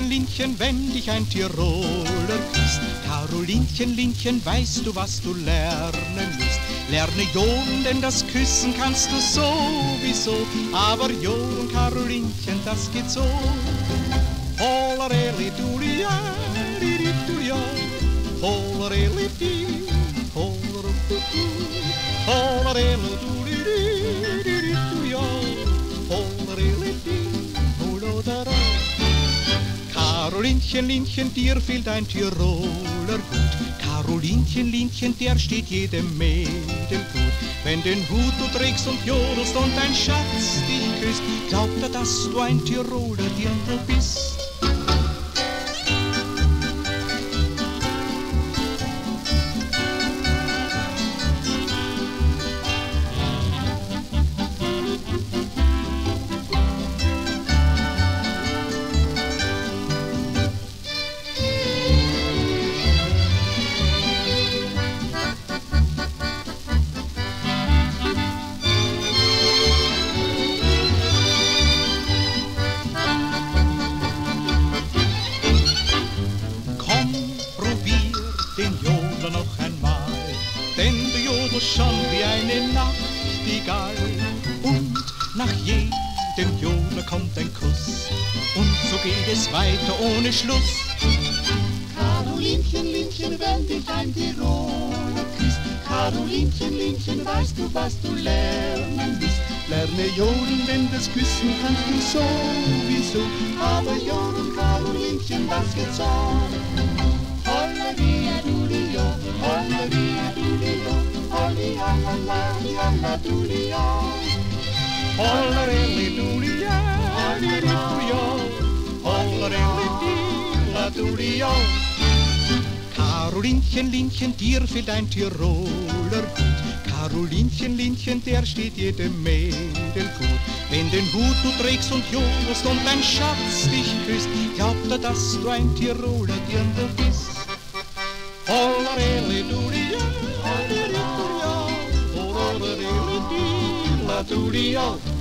Linchen, Linchen, wenn dich ein Tiroler küsst. Carolinchen, Linchen, weißt du, was du lernen musst? Lerne John, denn das Küssen kannst du sowieso. Aber John, Carolinchen, das geht so. Holareli dulia, diri dulia, holareli di, holarupupu, holareli duri diri dulia, holareli di, holodara. Carolinchen, Linchen, dir fehlt ein Tiroler Hut. Carolinchen, Linchen, der steht jedem Mädel gut. Wenn den Hut du trägst und jodelst und dein Schatz dich küsst, glaubt er, dass du ein Tiroler Dirndl bist. Den Jodler noch einmal, denn du jodelst schon wie eine Nachtigall. Und nach jedem Jodler kommt ein Kuss, und so geht es weiter ohne Schluss. Carolinchen, Linchen, wenn dich ein Tiroler küsst. Carolinchen, Linchen, weißt du, was du lernen willst? Lerne Jodeln, denn das Küssen kannst du sowieso. Aber Jodeln, Carolinchen, das geht so. Hollaria dulio, hollaria dulio, holli alla dulio. Hollarelli dulia, diri dulia, hollarelli di la dulia. Carolinchen, Linchen, dir fehlt ein Tiroler Hut. Carolinchen, Linchen, der steht jedem Mädel gut. Wenn den Hut du trägst und jodelst und dein Schatz dich küsst, glaubt er, dass du ein Tiroler Dirndl bist. Holareli dulia, diri dulia, holareli di la dulia.